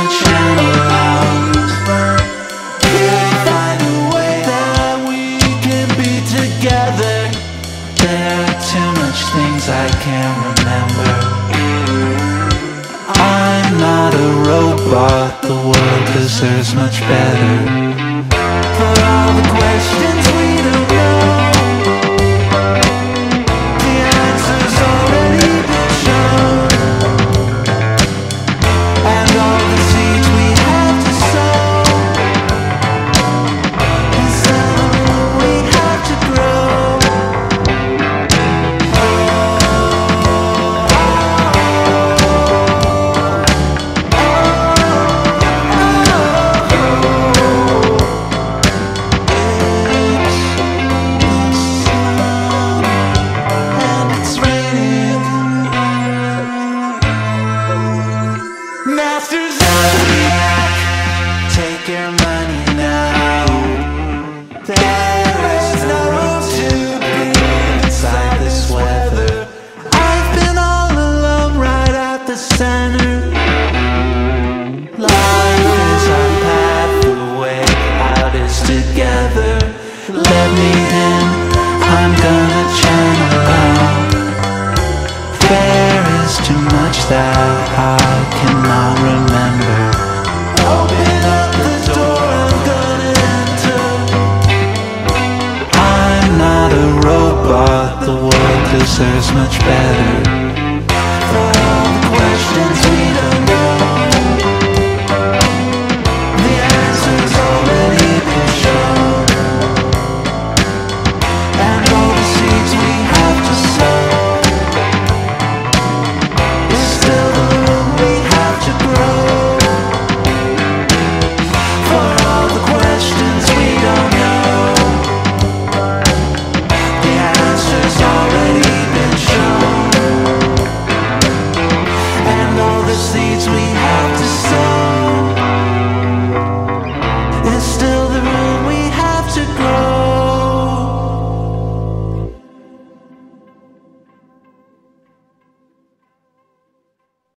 channel out. Find a way that we can be together. There are too much things I can't remember. I'm not a robot, the world deserves much better. For all the questions we don't know, the answer's already been shown. And all the seeds we have to sow is something we have to grow. Master Zodiac, take your money now. There is no room to breathe inside this weather. I've been all alone right at the center. Life is our path, the way out is together. Let me in, I'm gonna channel out. There is too much that I cannot remember. Open up the door, I'm gonna enter. I'm not a robot, the world deserves much better.